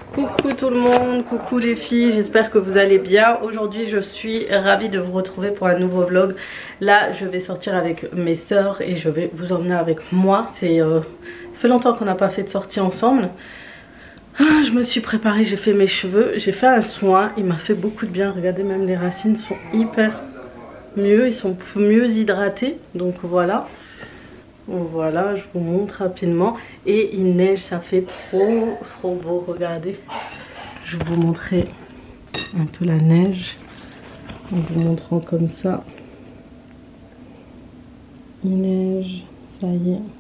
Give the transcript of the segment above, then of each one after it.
Coucou tout le monde, coucou les filles, j'espère que vous allez bien. Aujourd'hui je suis ravie de vous retrouver pour un nouveau vlog. Là je vais sortir avec mes soeurs et je vais vous emmener avec moi. Ça fait longtemps qu'on n'a pas fait de sortie ensemble. Je me suis préparée, j'ai fait mes cheveux, j'ai fait un soin, il m'a fait beaucoup de bien. Regardez, même les racines sont hyper mieux, ils sont mieux hydratés, donc voilà. Voilà, je vous montre rapidement. Et il neige, ça fait trop beau, regardez. Je vais vous montrer un peu la neige en vous montrant comme ça. Il neige, ça y est.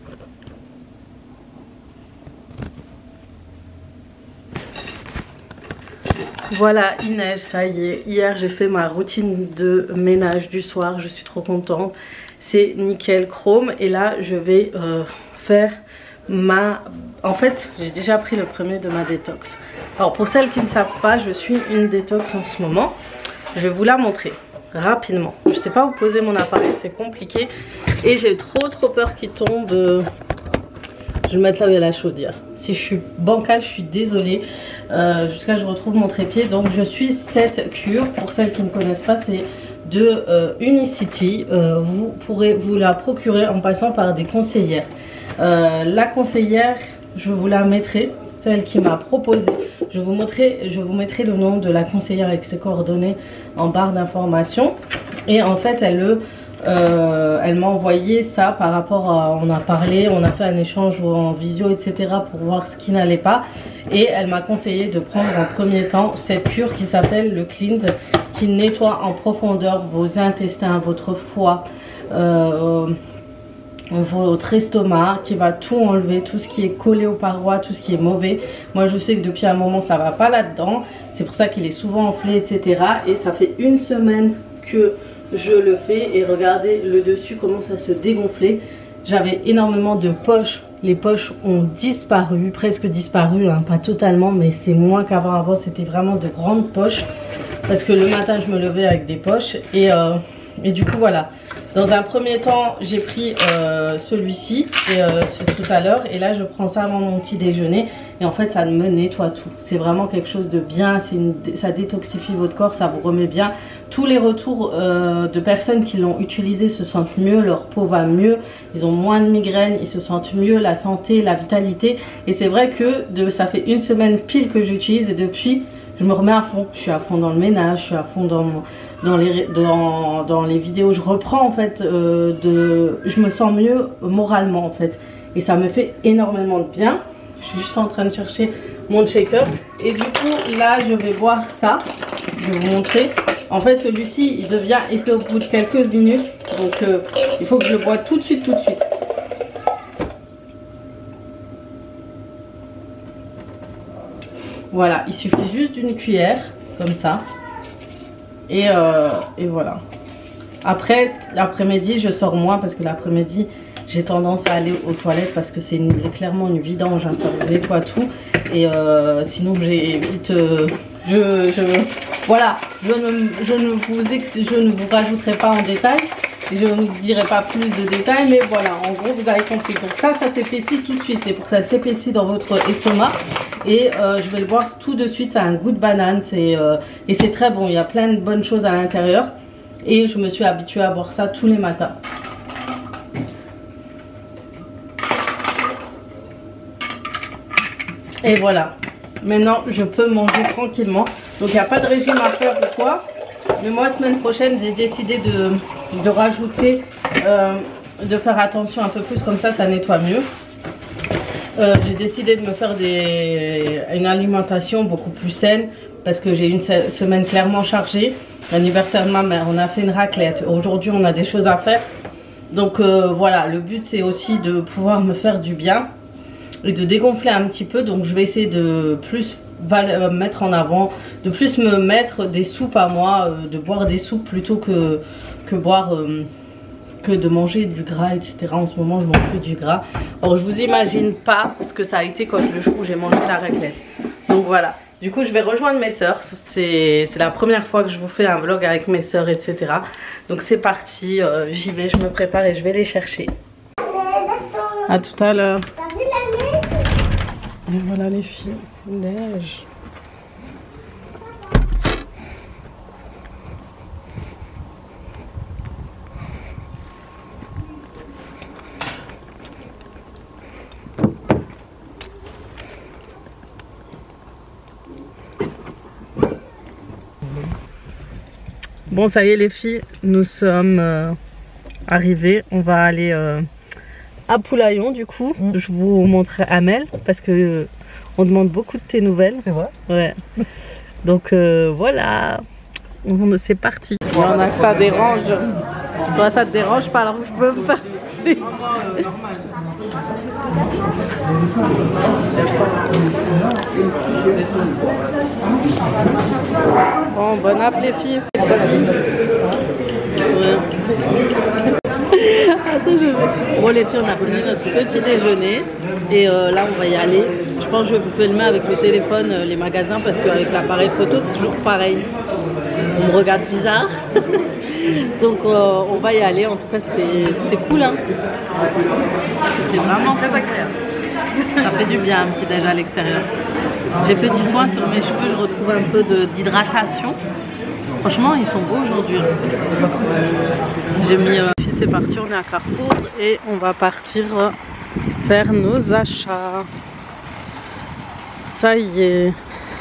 Voilà, il neige, ça y est. Hier j'ai fait ma routine de ménage du soir, je suis trop contente. C'est nickel chrome et là je vais faire ma... En fait j'ai déjà pris le premier de ma détox. Alors pour celles qui ne savent pas, je suis une détox en ce moment. Je vais vous la montrer rapidement. Je sais pas où poser mon appareil, c'est compliqué. Et j'ai trop peur qu'il tombe. Je vais mettre là où il y a la chaudière. Si je suis bancale, je suis désolée. Jusqu'à ce que je retrouve mon trépied. Donc je suis cette cure. Pour celles qui ne connaissent pas, c'est de Unicity. Vous pourrez vous la procurer en passant par des conseillères. La conseillère, je vous la mettrai, celle qui m'a proposé. Je vous mettrai le nom de la conseillère avec ses coordonnées en barre d'information. Et en fait, elle m'a envoyé ça par rapport à... On a parlé, on a fait un échange en visio, etc. pour voir ce qui n'allait pas. Et elle m'a conseillé de prendre en premier temps cette cure qui s'appelle le Cleanse, qui nettoie en profondeur vos intestins, votre foie, votre estomac, qui va tout enlever, tout ce qui est collé aux parois, tout ce qui est mauvais. Moi je sais que depuis un moment ça va pas là-dedans, c'est pour ça qu'il est souvent enflé, etc. Et ça fait une semaine que je le fais et regardez le dessus commence à se dégonfler. J'avais énormément de poches, les poches ont disparu, presque disparu, hein, pas totalement mais c'est moins qu'avant. Avant c'était vraiment de grandes poches parce que le matin je me levais avec des poches et du coup voilà. Dans un premier temps j'ai pris celui-ci et c'est tout à l'heure et là je prends ça avant mon petit déjeuner et en fait ça me nettoie tout. C'est vraiment quelque chose de bien, ça détoxifie votre corps, ça vous remet bien. Tous les retours de personnes qui l'ont utilisé se sentent mieux, leur peau va mieux, ils ont moins de migraines, ils se sentent mieux, la santé, la vitalité. Et c'est vrai que ça fait une semaine pile que j'utilise et depuis je me remets à fond. Je suis à fond dans le ménage, je suis à fond dans les vidéos. Je reprends en fait, je me sens mieux moralement en fait. Et ça me fait énormément de bien. Je suis juste en train de chercher mon check-up. Et du coup là je vais boire ça. Je vais vous montrer. En fait celui-ci il devient épais au bout de quelques minutes. Donc il faut que je le bois tout de suite. Voilà, il suffit juste d'une cuillère, comme ça. Et voilà. Après, l'après-midi, je sors moins parce que l'après-midi, j'ai tendance à aller aux toilettes parce que c'est clairement une vidange, hein, ça nettoie tout. Et sinon, j'ai vite... voilà, je ne vous rajouterai pas en détail. Je ne vous dirai pas plus de détails, mais voilà, en gros, vous avez compris. Donc ça s'épaissit tout de suite. C'est pour ça, ça s'épaissit dans votre estomac. Et je vais le boire tout de suite. Ça a un goût de banane. Et c'est très bon. Il y a plein de bonnes choses à l'intérieur. Et je me suis habituée à boire ça tous les matins. Et voilà. Maintenant, je peux manger tranquillement. Donc, il n'y a pas de régime à faire ou quoi. Mais moi, semaine prochaine, j'ai décidé de rajouter, de faire attention un peu plus, comme ça nettoie mieux. J'ai décidé de me faire une alimentation beaucoup plus saine parce que j'ai une semaine clairement chargée. L'anniversaire de ma mère, on a fait une raclette. Aujourd'hui, on a des choses à faire. Donc voilà, le but c'est aussi de pouvoir me faire du bien et de dégonfler un petit peu. Donc je vais essayer de plus mettre en avant, de plus me mettre des soupes à moi, de boire des soupes plutôt que de manger du gras, etc. En ce moment je mange que du gras. Alors je vous imagine pas ce que ça a été quand le jour où j'ai mangé la raclette. Donc voilà, du coup je vais rejoindre mes soeurs. C'est la première fois que je vous fais un vlog avec mes soeurs, etc. Donc c'est parti, j'y vais, je me prépare et je vais les chercher. À tout à l'heure. Et voilà les filles, neige. Bon, ça y est les filles, nous sommes arrivés. On va aller à Poulaillon du coup. Je vous montrerai Amel parce que on demande beaucoup de tes nouvelles. C'est vrai? Ouais. Donc voilà, c'est parti. Il y en a que ça dérange. Toi ça te dérange pas alors que je peux pas. Bon, bon app les filles. Ouais. Attends, bon les filles, on a fini notre petit déjeuner et là on va y aller. Je pense que je vais vous filmer avec le téléphone les magasins parce qu'avec l'appareil photo c'est toujours pareil. On me regarde bizarre. Donc on va y aller. En tout cas c'était cool hein. C'était vraiment très agréable. Ça fait du bien un petit déj à l'extérieur. J'ai fait du soin sur mes cheveux, je retrouve un peu d'hydratation. Franchement ils sont beaux aujourd'hui. J'ai mis... c'est parti, on est à Carrefour et on va partir faire nos achats. Ça y est.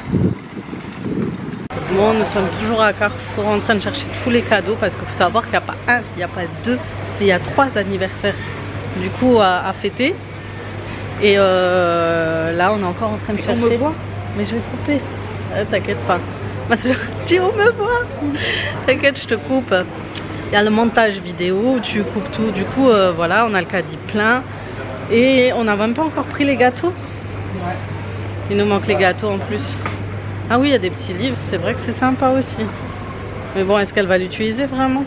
Bon, nous sommes toujours à Carrefour en train de chercher tous les cadeaux parce qu'il faut savoir qu'il n'y a pas un, il n'y a pas deux, mais il y a 3 anniversaires du coup à fêter. Et là on est encore en train de chercher. On me voit. Mais je vais couper. T'inquiète pas. Ma soeur dit on me voit. T'inquiète, je te coupe. Il y a le montage vidéo où tu coupes tout. Du coup voilà, on a le caddie plein. Et on n'a même pas encore pris les gâteaux. Ouais. Il nous manque les gâteaux en plus. Ah oui, il y a des petits livres, c'est vrai que c'est sympa aussi. Mais bon, est-ce qu'elle va l'utiliser vraiment?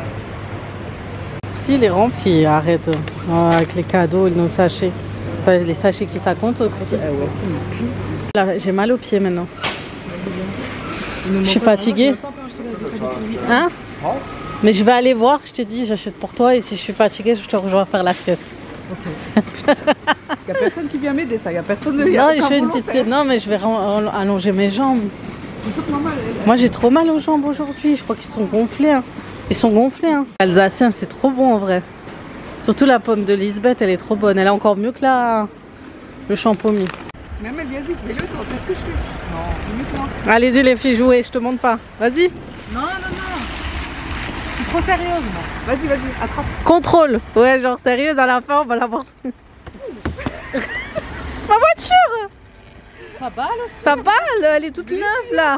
Si, il est rempli, arrête. Avec les cadeaux et nos sachets. Ça, les sachets qui ça compte aussi. Là, j'ai mal aux pieds maintenant. Je suis fatiguée. Hein? Mais je vais aller voir, je t'ai dit, j'achète pour toi et si je suis fatiguée, je te rejoins faire la sieste. Ok. Il n'y a personne qui vient m'aider, ça. Il n'y a personne de... Non, je fais une petite sieste. Non, mais je vais allonger mes jambes. Moi, j'ai trop mal aux jambes aujourd'hui. Je crois qu'ils sont gonflés. Hein. Ils sont gonflés. Hein. Alsacien, c'est trop bon en vrai. Surtout la pomme de Lisbeth, elle est trop bonne. Elle est encore mieux que le champomis. Même elle, vas-y, fais-le toi. Qu'est-ce que je fais? Non, limite-moi. Allez-y les filles, jouez. Je te montre pas. Vas-y. Non, non, non. Je suis trop sérieuse, moi. Vas-y, vas-y, attrape. Contrôle. Ouais, genre sérieuse, à la fin, on va la voir. Ma voiture. Ça balle. Ça balle, elle est toute neuve, là.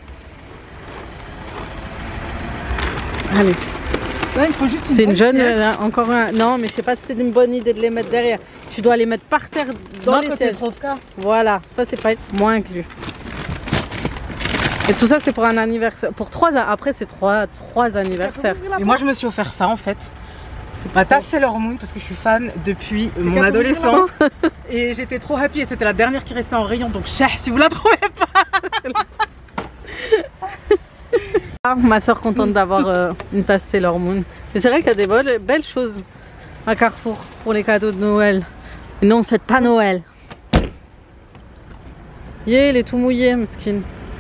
Allez. Là, il faut juste une... C'est une jeune, encore un... Non, mais je sais pas si c'était une bonne idée de les mettre derrière. Tu dois les mettre par terre dans les sièges. Voilà, ça c'est pas moins inclus. Et tout ça c'est pour un anniversaire, pour 3 ans. Après c'est 3 anniversaires. Et moi je me suis offert ça en fait. Ma tasse Sailor Moon parce que je suis fan depuis mon adolescence. Et j'étais trop happy et c'était la dernière qui restait en rayon. Donc si vous la trouvez pas. Ah, ma soeur contente d'avoir une tasse Sailor Moon. Et c'est vrai qu'il y a des belles choses à Carrefour pour les cadeaux de Noël. Et non, faites pas Noël. Yeah, il est tout mouillé, mesquine.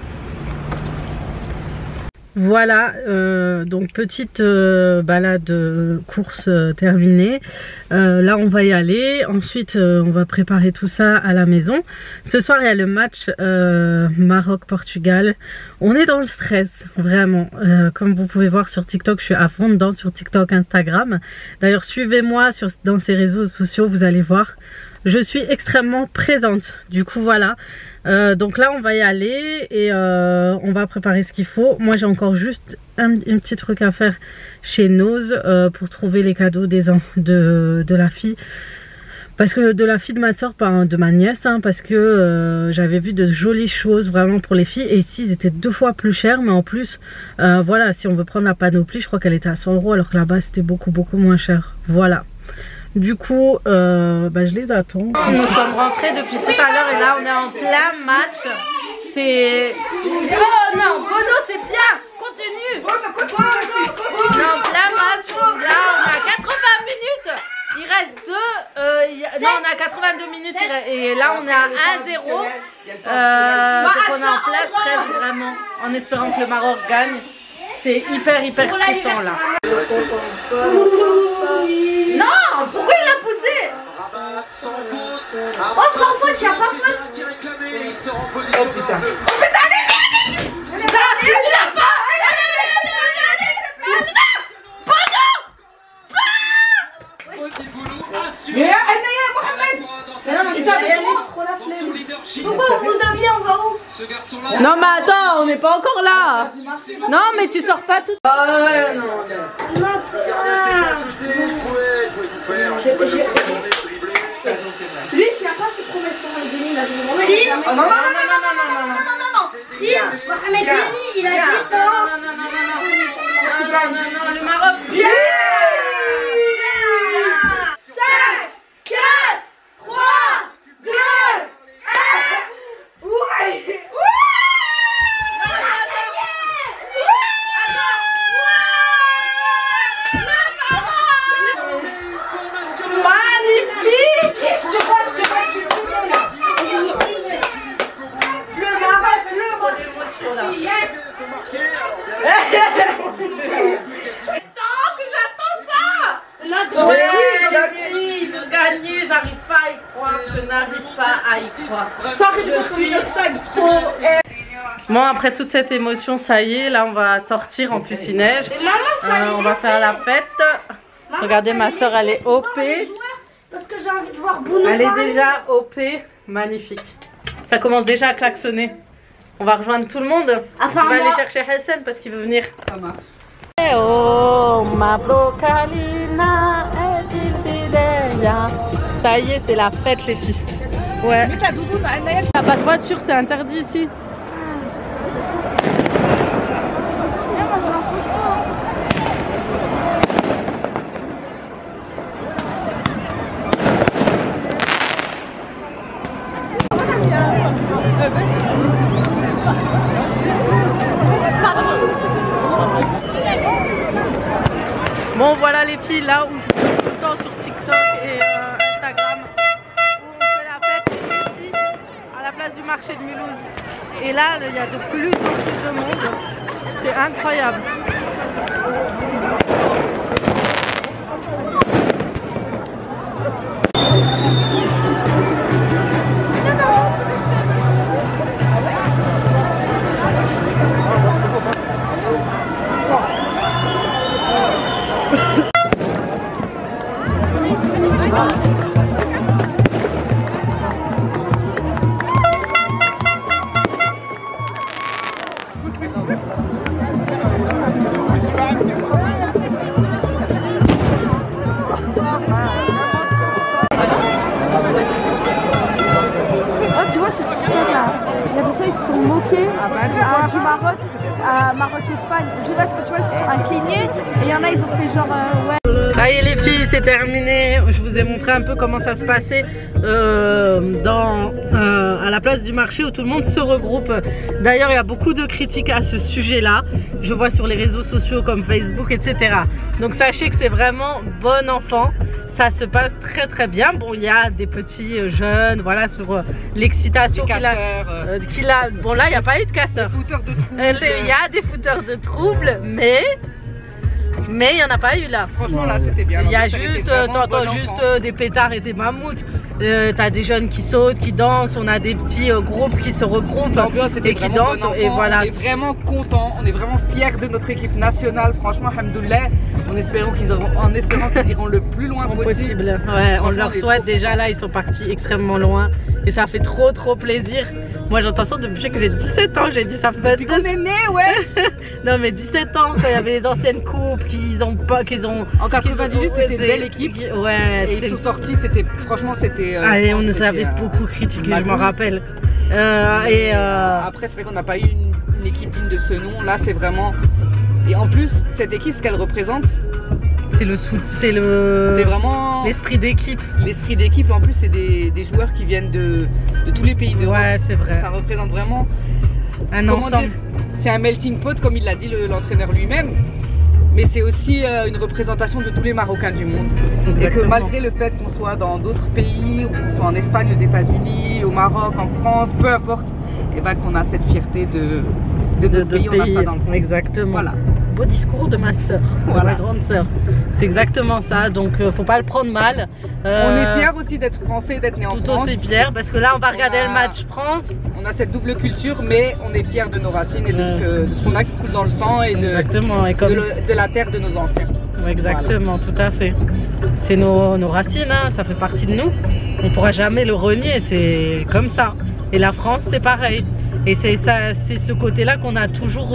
Voilà, donc petite balade course terminée. Là on va y aller. Ensuite on va préparer tout ça à la maison. Ce soir il y a le match Maroc-Portugal. On est dans le stress, vraiment. Comme vous pouvez voir sur TikTok, je suis à fond dedans sur TikTok, Instagram. D'ailleurs suivez-moi dans ces réseaux sociaux, vous allez voir. Je suis extrêmement présente. Du coup voilà. Donc là on va y aller et on va préparer ce qu'il faut. Moi j'ai encore juste un petit truc à faire chez Nose pour trouver les cadeaux de la fille. Parce que de la fille de ma soeur, pas de ma nièce, hein, parce que j'avais vu de jolies choses vraiment pour les filles. Et ici ils étaient 2 fois plus chers, mais en plus voilà, si on veut prendre la panoplie, je crois qu'elle était à 100 € alors que là-bas c'était beaucoup moins cher. Voilà. Du coup, je les attends. Nous sommes rentrés depuis tout à l'heure et là on est en plein match. C'est... Oh non, Bono c'est bien. Continue. On est en plein match. Là on est à 80 minutes. Il reste 2. Non, on a 82 minutes et là on est à 1-0. Donc on est en place 13 vraiment, en espérant que le Maroc gagne. C'est hyper stressant là. Non, pourquoi il l'a poussé? Oh, sans faute, y'a pas faute. Oh putain. Tu l'as pas. Pourquoi vous aviez, on va où? Non mais attends, on n'est pas encore là. Non mais tu sors pas tout. Ah ouais non. Lui, tu n'as pas ses promesses pour le Guinée, là, je me demande. Si. Non. Si, Mohamed Yeni, il a dit. Non, le Maroc. 5, 4, 3, 2, 1. Ouais. Magnifique. Je te vois. Le Maroc, Ouais, ils ont gagné, j'arrive pas à y croire, je n'arrive pas à y croire. Je suis trop... Bon, après toute cette émotion, ça y est, là on va sortir, en plus il neige. On va faire la fête. Regardez, ma soeur, elle est OP. Parce que j'ai envie de voir Bruno. Elle est déjà OP, magnifique. Ça commence déjà à klaxonner. On va rejoindre tout le monde. On va aller chercher Hassan parce qu'il veut venir. Ça marche. Oh, ma brocalina est il. Ça y est, c'est la fête, les filles. Ouais. Mais ta doudoune, Anaël. T'as pas de voiture, c'est interdit ici. Bon voilà les filles, là où je suis tout le temps sur TikTok et Instagram, où on fait la fête ici, à la place du marché de Mulhouse. Et là, il y a de plus en plus de monde, c'est incroyable. Du Maroc à Maroc-Espagne. Je sais pas ce que tu vois, c'est sur un cligné et il y en a, ils ont fait genre ouais. Ça y est les filles, c'est terminé. Je vous ai montré un peu comment ça se passait à la place du marché où tout le monde se regroupe. D'ailleurs, il y a beaucoup de critiques à ce sujet-là. Je vois sur les réseaux sociaux comme Facebook, etc. Donc sachez que c'est vraiment bon enfant. Ça se passe très très bien. Bon, il y a des petits jeunes, voilà, sur l'excitation qu'il a. Bon là, il n'y a pas eu de casseurs. Il y a des fouteurs de troubles, mais il n'y en a pas eu là. Franchement là c'était bien. Il y a juste, t'entends juste des pétards et des mammouths. T'as des jeunes qui sautent, qui dansent, on a des petits groupes qui se regroupent et qui dansent. Bon et voilà. On est vraiment contents, on est vraiment fiers de notre équipe nationale. Franchement, alhamdoulilah, en espérant qu'ils iront le plus loin possible. Ouais, on leur souhaite déjà là, ils sont partis extrêmement loin et ça fait trop plaisir. Moi j'entends ça depuis que j'ai 17 ans, j'ai dit ça fait depuis qu'on est né, ouais. Non mais 17 ans, quand il y avait les anciennes coupes en 98 c'était une belle équipe. Ouais. Et ils sont sortis, franchement c'était. Allez, on nous avait beaucoup critiqué, je m'en rappelle. Après c'est vrai qu'on n'a pas eu une équipe digne de ce nom. Là c'est vraiment. Et en plus cette équipe, ce qu'elle représente, c'est vraiment l'esprit d'équipe. L'esprit d'équipe, en plus c'est des joueurs qui viennent de tous les pays d'Europe. Ouais, c'est vrai. Ça représente vraiment un ensemble. C'est un melting pot comme il l'a dit l'entraîneur lui-même. mais c'est aussi une représentation de tous les Marocains du monde. Exactement. Et que malgré le fait qu'on soit dans d'autres pays, qu'on soit en Espagne, aux États-Unis, au Maroc, en France, peu importe, et ben qu'on a cette fierté de notre pays, on a ça dans le sang. Exactement. Voilà. Beau discours de ma soeur, Voilà. de ma grande soeur. C'est exactement ça, donc faut pas le prendre mal. On est fiers aussi d'être français, d'être né en tout France. aussi fiers parce que là on va regarder le match France. On a cette double culture, mais on est fiers de nos racines et de ce qu'on a qui coule dans le sang et Exactement. Et comme... de la terre de nos anciens. Exactement, voilà. Tout à fait. C'est nos racines, hein, ça fait partie de nous. On pourra jamais le renier, c'est comme ça. Et la France, c'est pareil. Et c'est ce côté-là qu'on a toujours...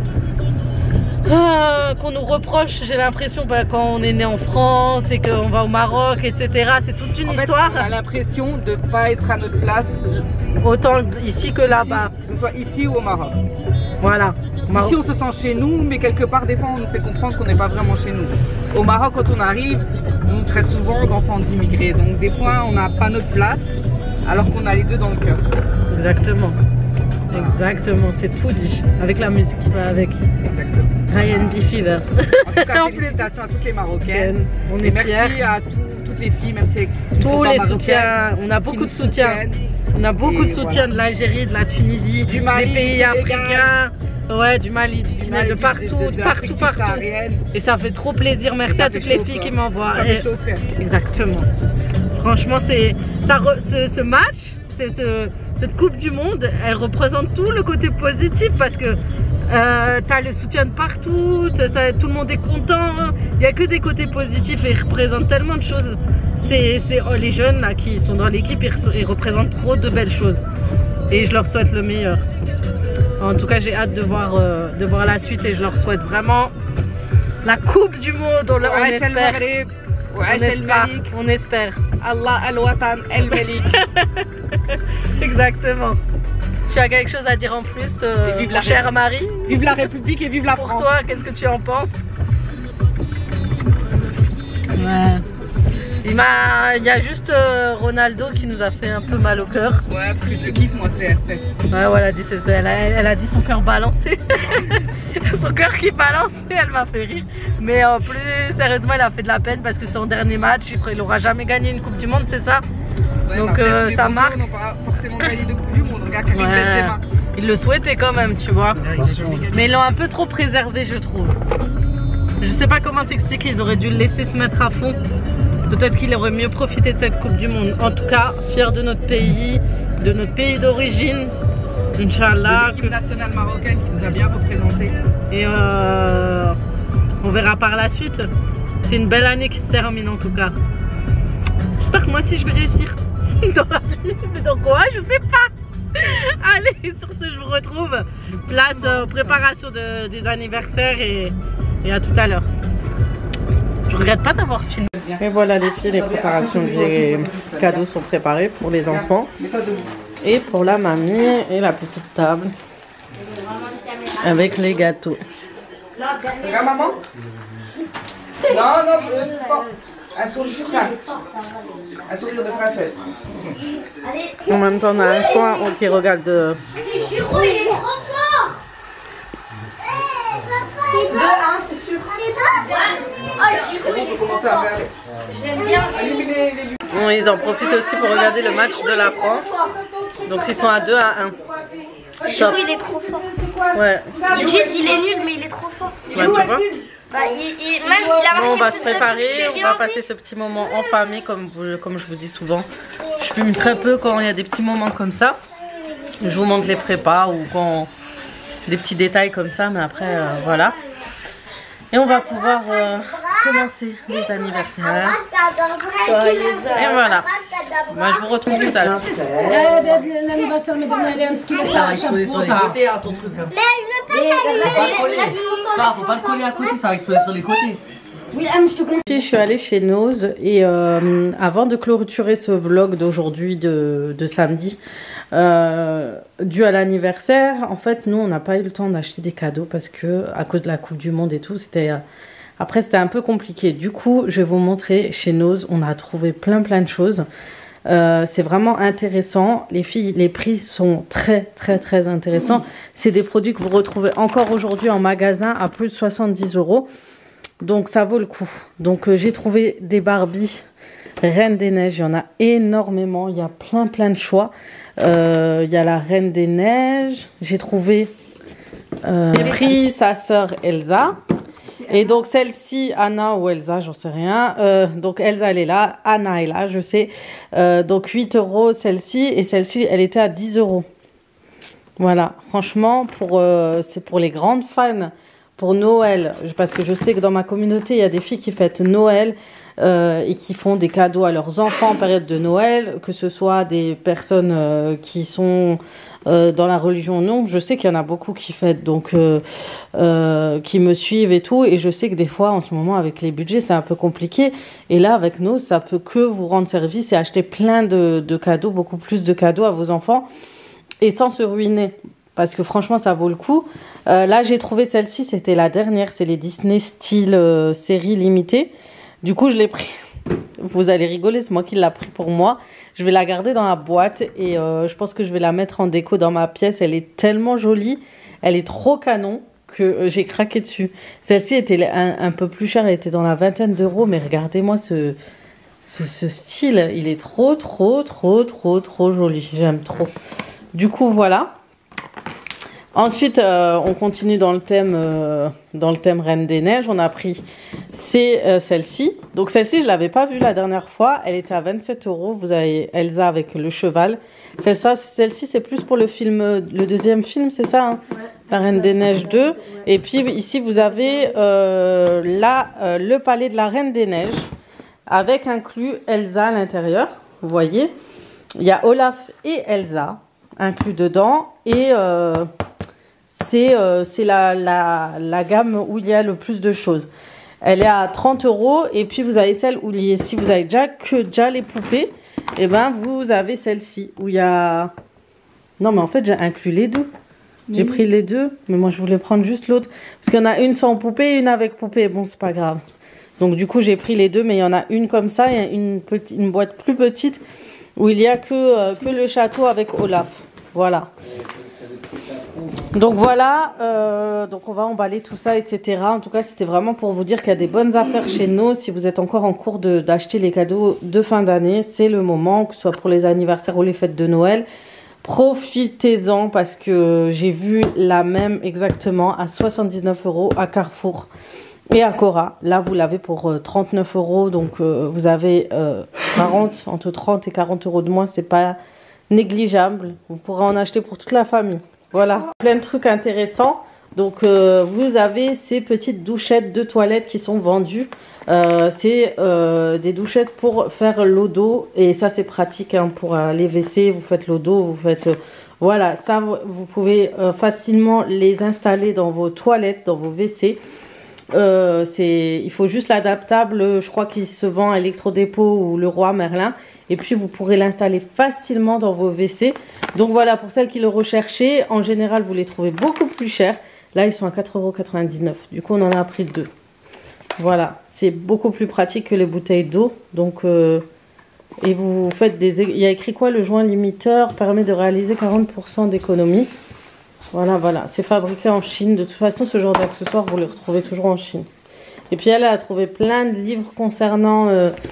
qu'on nous reproche, j'ai l'impression, quand on est né en France et qu'on va au Maroc, etc. C'est toute une histoire. On a l'impression de ne pas être à notre place. Autant ici que là-bas. Que ce soit ici ou au Maroc. Voilà. Ici on se sent chez nous, mais quelque part des fois on nous fait comprendre qu'on n'est pas vraiment chez nous. Au Maroc, quand on arrive, on nous traite souvent d'enfants d'immigrés. Donc des fois on n'a pas notre place, alors qu'on a les deux dans le cœur. Exactement. Exactement, c'est tout dit. Avec la musique qui va avec. Exactement. R&B Fever. En tout cas, félicitations à toutes les Marocaines. On est merci fiers. à toutes les filles, même si tous les soutiens. On a beaucoup de soutien. On a beaucoup de soutien de l'Algérie, de la Tunisie, du Mali, des pays africains. Ouais, du Mali, du Sénégal, de partout, partout. Et ça fait trop plaisir. Merci à toutes les filles qui m'envoient. Exactement. Franchement, ce match, cette Coupe du Monde, elle représente tout le côté positif parce que t'as le soutien de partout, tout le monde est content. Il n'y a que des côtés positifs et ils représentent tellement de choses. Les jeunes là, qui sont dans l'équipe, ils représentent trop de belles choses. Et je leur souhaite le meilleur. En tout cas, j'ai hâte de voir la suite et je leur souhaite vraiment la Coupe du Monde. On espère. On espère. Allah al-Watan al-Malik. Exactement. Tu as quelque chose à dire en plus, mon cher Marie? Vive la République et vive la France. Pour toi, qu'est-ce que tu en penses? Ouais. Il y a juste Ronaldo qui nous a fait un peu mal au cœur. Ouais, parce que je le kiffe moi, CR7. Ouais, voilà, elle a dit son cœur balancé. Son cœur qui balançait, elle m'a fait rire. Mais plus sérieusement, elle a fait de la peine parce que c'est son dernier match. Il n'aura jamais gagné une Coupe du Monde, c'est ça? Ouais, donc ça marque. Ils n'ont pas forcément gagné de Coupe du Monde. Regarde Karim Benzema. Ils le souhaitaient quand même, tu vois. Mais ils l'ont un peu trop préservé, je trouve. Je sais pas comment t'expliquer, ils auraient dû le laisser se mettre à fond. Peut-être qu'il aurait mieux profité de cette Coupe du Monde. En tout cas, fier de notre pays d'origine. Inch'Allah. L'équipe nationale marocaine qui nous a bien représentés. Et on verra par la suite. C'est une belle année qui se termine en tout cas. J'espère que moi aussi je vais réussir dans la vie. Mais dans quoi? Je sais pas. Allez, sur ce, je vous retrouve. Place préparation des anniversaires et à tout à l'heure. Je regrette pas d'avoir filmé. Et voilà les filles, les préparations des cadeaux sont préparées pour les enfants et pour la mamie et la petite table avec les gâteaux. Regarde maman. Non, c'est ça. Un sourire ça. Un sourire de princesse. En même temps, on a un coin qui regarde de... C'est Giro, il est trop fort. Le 1, c'est sûr. Oh, Giro, il est trop fort. Je l'aime bien. Bon, ils en profitent aussi pour regarder le match de la France. Donc ils sont à 2-1. Giro, il est trop fort. Ouais. Ils disent il est nul, mais il est trop fort. Ouais, tu vois. Bah, même il a marqué Bon, on va plus se de préparer, buts que on Thierry va Henry. passer ce petit moment en famille comme je vous dis souvent. Je filme très peu quand il y a des petits moments comme ça. Je vous montre les prépas ou quand des petits détails comme ça, mais après voilà. Et on va pouvoir commencer les anniversaires. Et voilà. Moi je vous retrouve tout à l'heure. L'anniversaire, mesdames, elle est inscrite sur les côtés, hein, ton truc. Mais elle veut pas Ça, faut pas le coller à côté, ça va être collé sur les côtés. Oui, je te conseille. Je suis allée chez Nose et avant de clôturer ce vlog d'aujourd'hui de samedi, dû à l'anniversaire, en fait nous on n'a pas eu le temps d'acheter des cadeaux parce que à cause de la Coupe du Monde et tout, après c'était un peu compliqué. Du coup je vais vous montrer chez Nose, on a trouvé plein de choses. C'est vraiment intéressant, les filles, les prix sont très intéressants. C'est des produits que vous retrouvez encore aujourd'hui en magasin à plus de 70 €. Donc ça vaut le coup. Donc j'ai trouvé des Barbie Reine des Neiges. Il y en a énormément. Il y a plein de choix. Il y a la Reine des Neiges. J'ai trouvé pris sa sœur Elsa. Et donc celle-ci, Anna ou Elsa, j'en sais rien. Donc Elsa, elle est là. Anna est là, je sais. Donc 8 € celle-ci. Et celle-ci, elle était à 10 €. Voilà. Franchement, c'est pour les grandes fans. Pour Noël. Parce que je sais que dans ma communauté, il y a des filles qui fêtent Noël. Et qui font des cadeaux à leurs enfants en période de Noël. Que ce soit des personnes qui sont... dans la religion, non, je sais qu'il y en a beaucoup qui fêtent, donc qui me suivent et tout, et je sais que des fois en ce moment avec les budgets c'est un peu compliqué, et là avec nous ça peut que vous rendre service et acheter plein de cadeaux, beaucoup plus de cadeaux à vos enfants et sans se ruiner, parce que franchement ça vaut le coup. Là j'ai trouvé celle-ci, c'était la dernière, c'est les Disney style série limitée, du coup je l'ai pris. Vous allez rigoler, c'est moi qui l'a pris pour moi. Je vais la garder dans la boîte et je pense que je vais la mettre en déco dans ma pièce. Elle est tellement jolie, elle est trop canon que j'ai craqué dessus. Celle-ci était un peu plus chère, elle était dans la vingtaine d'euros, mais regardez-moi ce style, il est trop joli. J'aime trop. Du coup, voilà. Ensuite, on continue dans le thème Reine des Neiges. On a pris celle-ci. Donc celle-ci, je ne l'avais pas vue la dernière fois. Elle était à 27 €. Vous avez Elsa avec le cheval. Celle-ci, c'est plus pour le deuxième film, c'est ça hein ouais. La Reine des Neiges 2. Et puis ici, vous avez le palais de la Reine des Neiges avec inclus Elsa à l'intérieur. Vous voyez, il y a Olaf et Elsa inclus dedans. Et... c'est la gamme où il y a le plus de choses. Elle est à 30 € et puis vous avez celle où si vous avez déjà les poupées, et ben vous avez celle-ci où il y a... Non mais en fait j'ai inclus les deux. J'ai pris les deux, mais moi je voulais prendre juste l'autre. Parce qu'il y en a une sans poupée et une avec poupée. Bon c'est pas grave. Donc du coup j'ai pris les deux, mais il y en a une comme ça et une boîte plus petite où il n'y a que le château avec Olaf. Voilà. Donc voilà, donc on va emballer tout ça, etc. En tout cas, c'était vraiment pour vous dire qu'il y a des bonnes affaires chez nous. Si vous êtes encore en cours d'acheter les cadeaux de fin d'année, c'est le moment, que ce soit pour les anniversaires ou les fêtes de Noël. Profitez-en parce que j'ai vu la même exactement à 79 € à Carrefour et à Cora. Là, vous l'avez pour 39 €. Donc, vous avez entre 30 et 40 € de moins. C'est pas négligeable. Vous pourrez en acheter pour toute la famille. Voilà, plein de trucs intéressants. Donc, vous avez ces petites douchettes de toilette qui sont vendues. C'est des douchettes pour faire l'eau d'eau. Et ça, c'est pratique hein, pour les WC. Vous faites l'eau d'eau, vous faites... voilà, ça, vous pouvez facilement les installer dans vos toilettes, dans vos WC. Il faut juste l'adaptable. Je crois qu'il se vend à Electrodépôt ou Leroy Merlin. Et puis, vous pourrez l'installer facilement dans vos WC. Donc, voilà, pour celles qui le recherchaient, en général, vous les trouvez beaucoup plus chers. Là, ils sont à 4,99 €. Du coup, on en a pris deux. Voilà, c'est beaucoup plus pratique que les bouteilles d'eau. Donc, et vous faites il y a écrit quoi? Le joint limiteur permet de réaliser 40% d'économie. Voilà, voilà. C'est fabriqué en Chine. De toute façon, ce genre d'accessoires, vous les retrouvez toujours en Chine. Et puis, elle a trouvé plein de livres concernant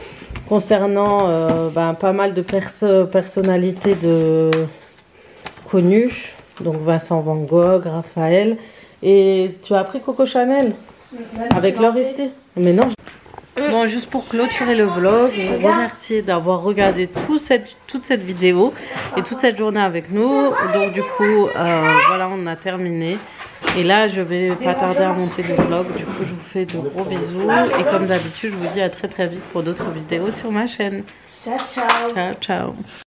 pas mal de personnalités connues. Donc, Vincent Van Gogh, Raphaël. Et tu as pris Coco Chanel avec leur resté. Mais non. Bon, juste pour clôturer le vlog, et vous remercier d'avoir regardé toute cette vidéo et toute cette journée avec nous. Donc du coup, voilà, on a terminé. Et là, je vais pas tarder à monter le vlog. Du coup, je vous fais de gros bisous. Et comme d'habitude, je vous dis à très vite pour d'autres vidéos sur ma chaîne. Ciao, ciao. Ciao, ciao.